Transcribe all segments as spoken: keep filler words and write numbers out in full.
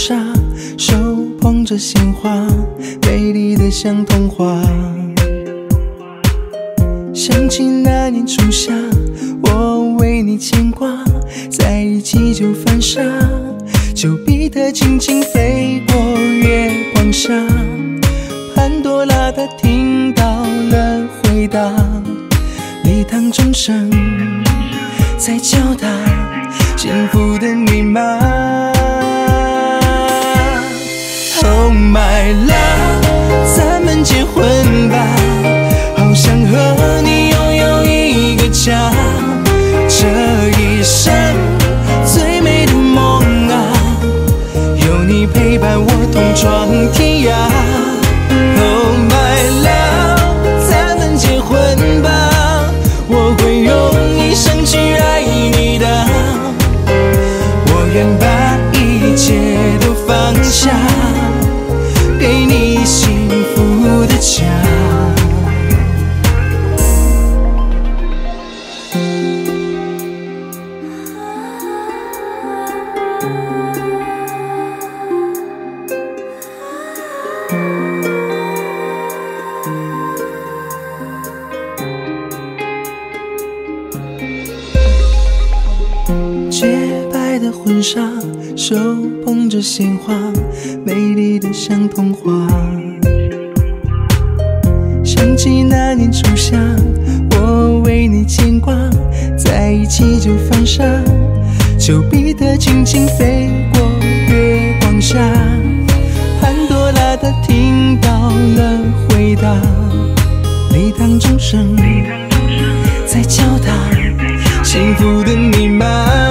纱，手捧着鲜花，美丽的像童话。想起那年初夏，我为你牵挂，在一起就犯傻，丘比特轻轻飞过月光下，潘多拉她听到了回答，礼堂钟声在敲打幸福的密码。 Oh my love， 咱们结婚吧，好想和你拥有一个家，这一生最美的梦啊，有你陪伴我同闯天涯。Oh my love， 咱们结婚吧，我会用一生去爱你的，我愿把一切都放下，给你幸福的家。 洁白的婚纱，手捧着鲜花，美丽的像童话。想起那年初夏，我为你牵挂，在一起就犯傻，丘比特轻轻飞过月光下，潘多拉她听到了回答，礼堂钟声在敲打幸福的密码。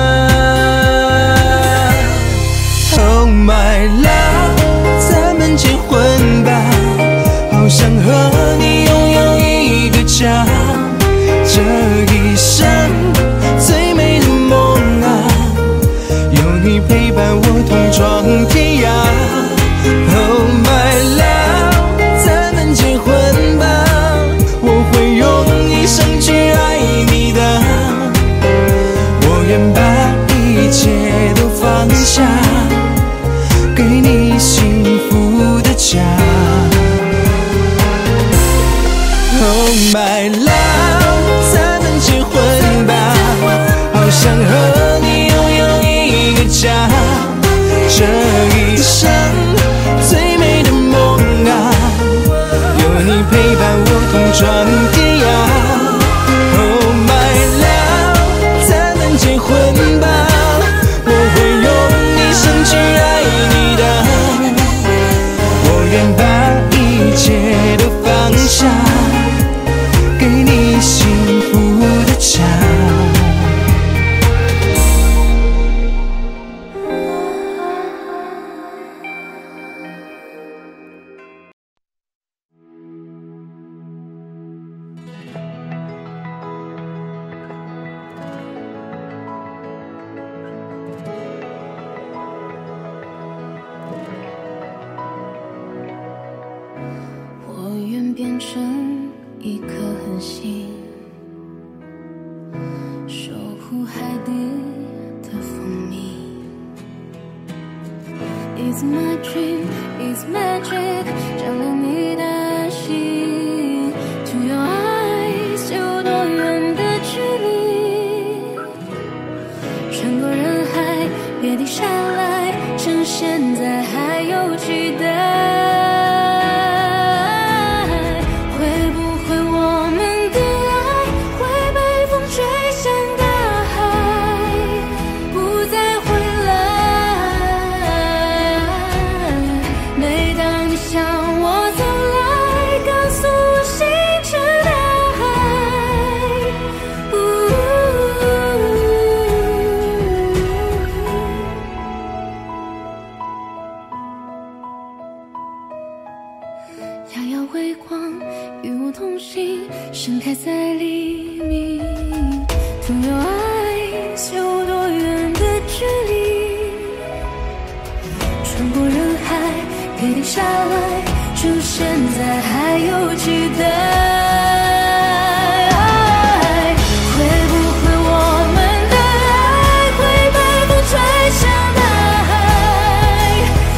Oh my love， 咱们结婚吧，好想和你拥有一个家，这一生最美的梦啊，有你陪伴我同闯天涯。Oh my love， 咱们结婚吧，我会用一生去爱你的，我愿把一切都放下，给你幸福的家。Oh my love， 咱们结婚吧，好想和你拥有一个家，这一生最美的梦啊，有你陪伴我同闯天涯。Oh my love， 咱们结婚吧，我会用一生去爱你的，我愿把一切都放下，给你幸福的家。 我愿变成一颗恒星，守护海底的蜂蜜。It's my dream, it's magic， 占领你的心。To your eyes， 有多远的距离？穿过人海，别停下来，趁现在还有期待。 遥遥微光，与我同行，盛开在黎明。To your eyes， 有多远的距离？穿过人海，别停下来，趁现在还有期待。 不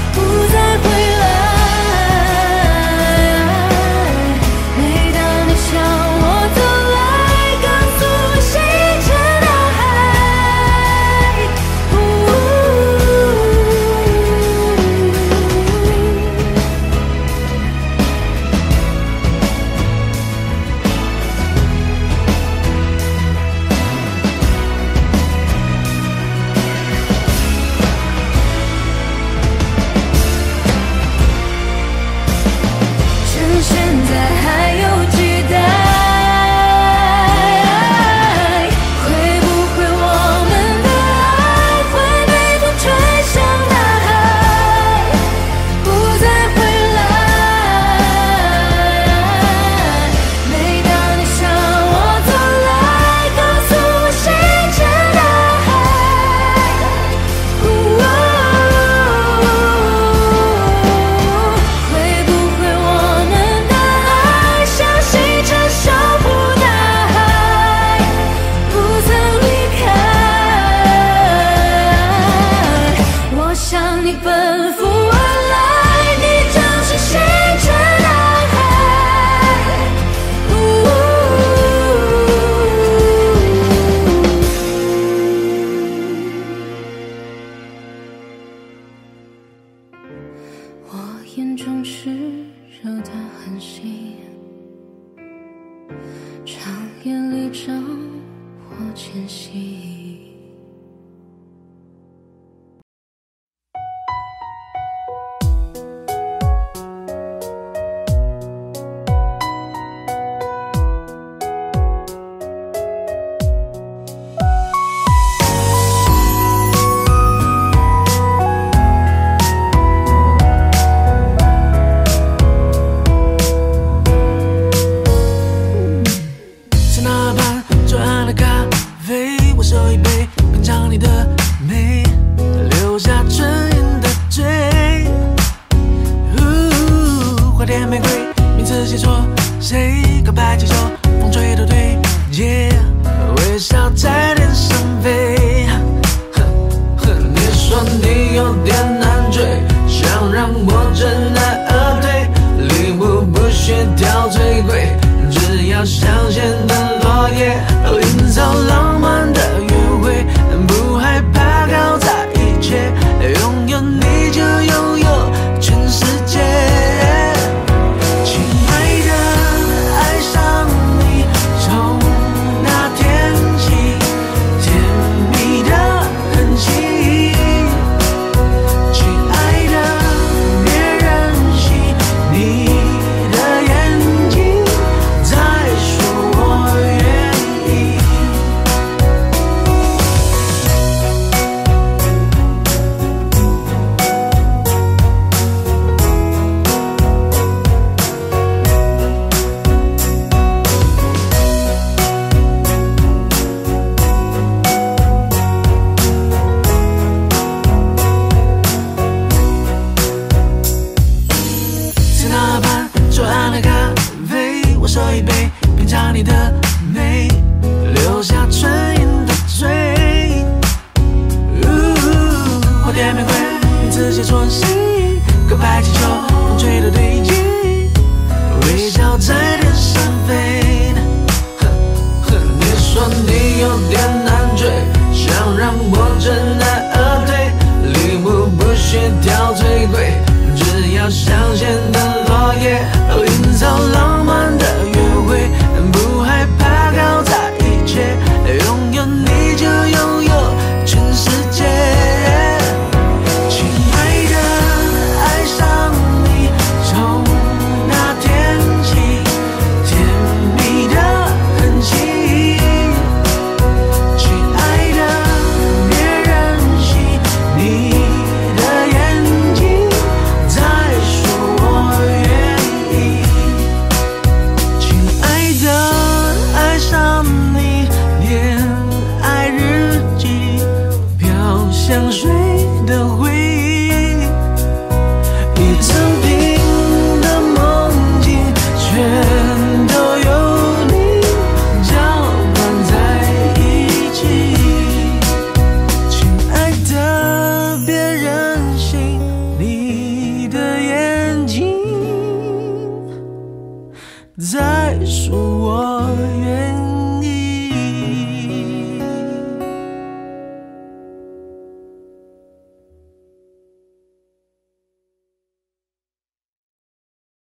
在说我愿意。